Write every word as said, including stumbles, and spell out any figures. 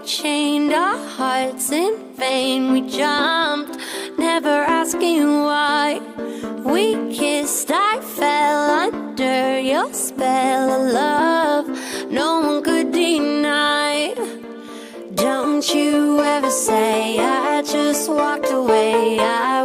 chained our hearts in vain. We jumped, never asking why. We kissed, I fell under your spell of love no one could deny. Don't you ever say I just walked away. I